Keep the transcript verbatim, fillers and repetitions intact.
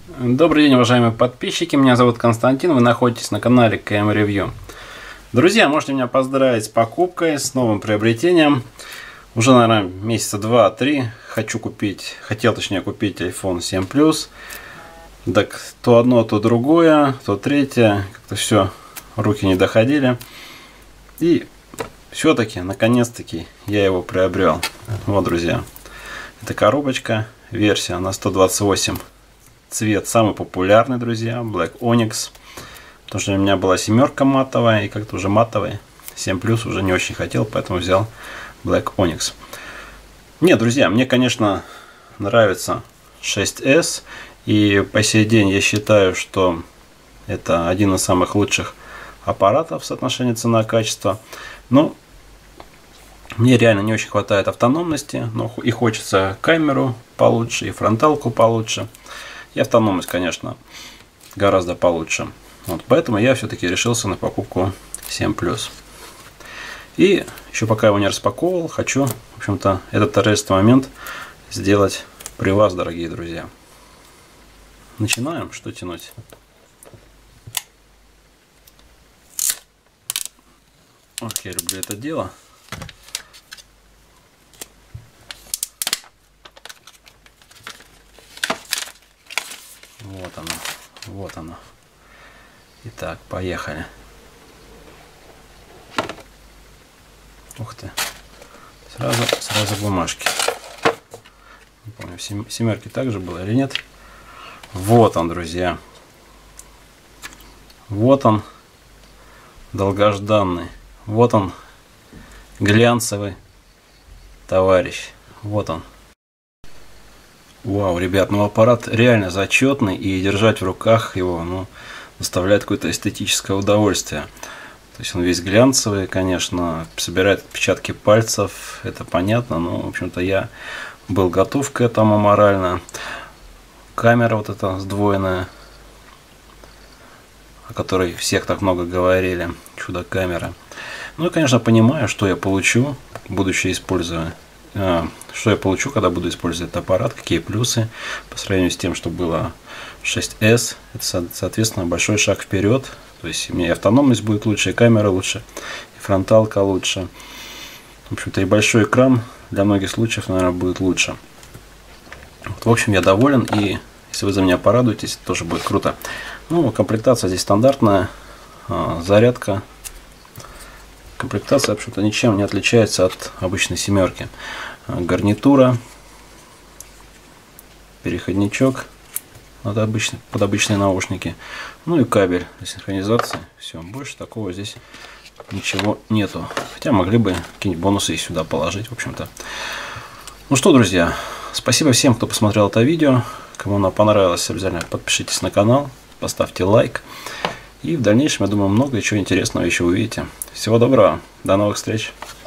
Добрый день, уважаемые подписчики, меня зовут Константин, вы находитесь на канале КМ Ревью. Друзья, можете меня поздравить с покупкой, с новым приобретением. Уже, наверное, месяца два-три хочу купить, хотел точнее купить айфон семь плюс. Так то одно, то другое, то третье, как-то все, руки не доходили. И все-таки, наконец-таки, я его приобрел. Вот, друзья, это коробочка, версия на сто двадцать восемь. Цвет самый популярный, друзья, Black Onyx. Потому что у меня была семерка матовая, и как-то уже матовая. семь плюс уже не очень хотел, поэтому взял Black Onyx. Нет, друзья, мне, конечно, нравится шесть эс. И по сей день я считаю, что это один из самых лучших аппаратов в соотношении цена-качество. Но мне реально не очень хватает автономности. Но и хочется камеру получше, и фронталку получше. И автономность, конечно, гораздо получше. Вот, поэтому я все-таки решился на покупку семь плюс. И еще пока его не распаковывал, хочу, в общем-то, этот торжественный момент сделать при вас, дорогие друзья. Начинаем, что тянуть. Ох, я люблю это дело. Вот оно, вот оно. Итак, поехали. Ух ты. Сразу, сразу бумажки. Не помню, в семерке также было или нет. Вот он, друзья. Вот он, долгожданный. Вот он, глянцевый товарищ. Вот он. Вау, ребят, ну аппарат реально зачетный, и держать в руках его, ну, доставляет какое-то эстетическое удовольствие. То есть он весь глянцевый, конечно, собирает отпечатки пальцев, это понятно, но, в общем-то, я был готов к этому морально. Камера вот эта сдвоенная, о которой всех так много говорили, чудо-камера. Ну и, конечно, понимаю, что я получу, будучи используя. Что я получу, когда буду использовать этот аппарат, какие плюсы по сравнению с тем, что было шесть эс. Это, соответственно, большой шаг вперед. То есть у меня и автономность будет лучше, и камера лучше, и фронталка лучше. В общем-то, и большой экран для многих случаев, наверное, будет лучше. Вот, в общем, я доволен, и если вы за меня порадуетесь, это тоже будет круто. Ну, комплектация здесь стандартная, зарядка. Комплектация, в общем-то, ничем не отличается от обычной семерки. Гарнитура, переходничок под обычные, под обычные наушники, ну и кабель для синхронизации. Все, больше такого здесь ничего нету. Хотя могли бы какие-нибудь бонусы и сюда положить, в общем-то. Ну что, друзья, спасибо всем, кто посмотрел это видео. Кому оно понравилось, обязательно подпишитесь на канал, поставьте лайк. И в дальнейшем, я думаю, много чего интересного еще увидите. Всего доброго, до новых встреч!